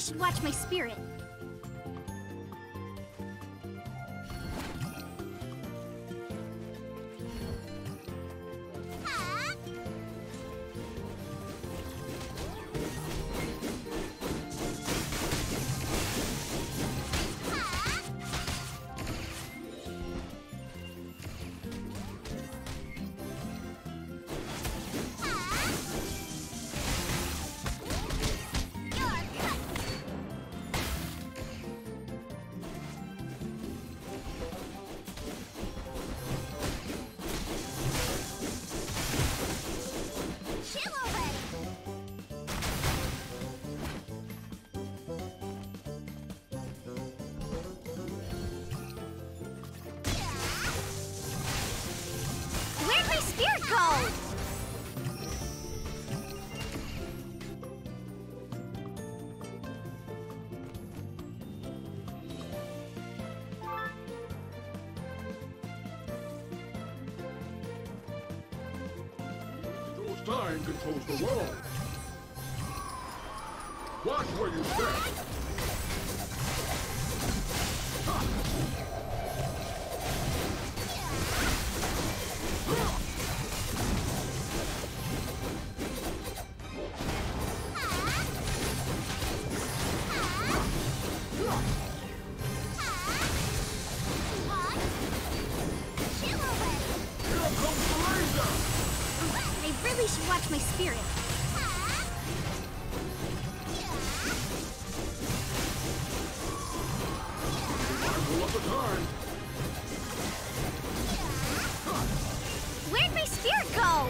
should watch my spirit. Where'd my spirit go? Whose time controls the world. Watch where you step. I really should watch my spirit. Mindful of the time. Where'd my spirit go?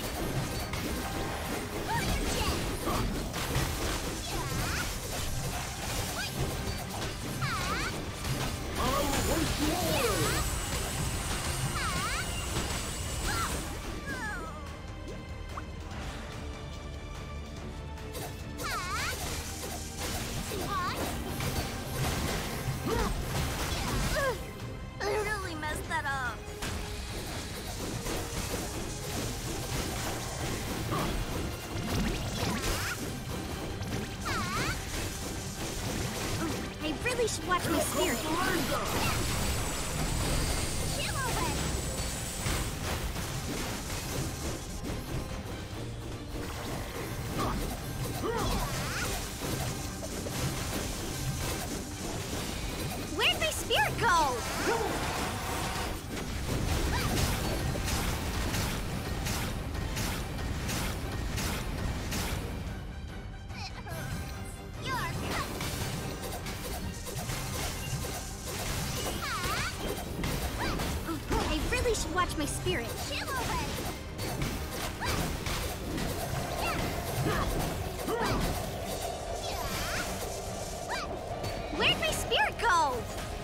I will waste you all. I really messed that up. I really should watch my spirit. Where'd my spirit go? I really should watch my spirit. Where'd my spirit go?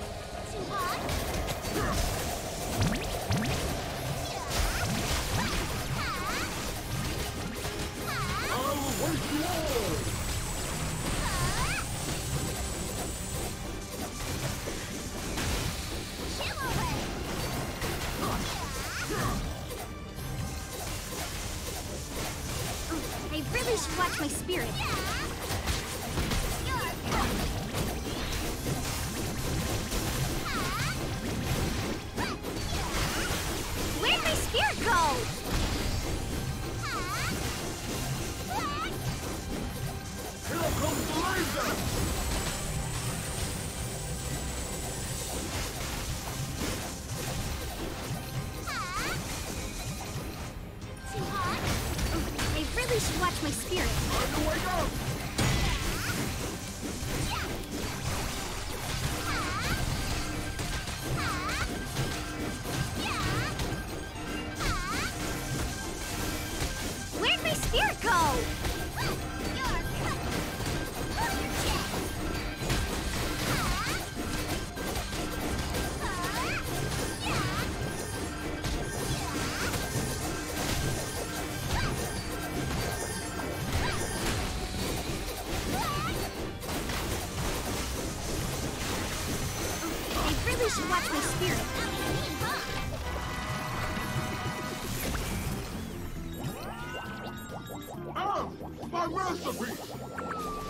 I will waste you all. I really should watch my spirit. Where'd my spirit go? Here comes the laser. I really should watch my spirit. Time to wake up. Where'd my spirit go? I really should watch my spirit. Ah! My masterpiece!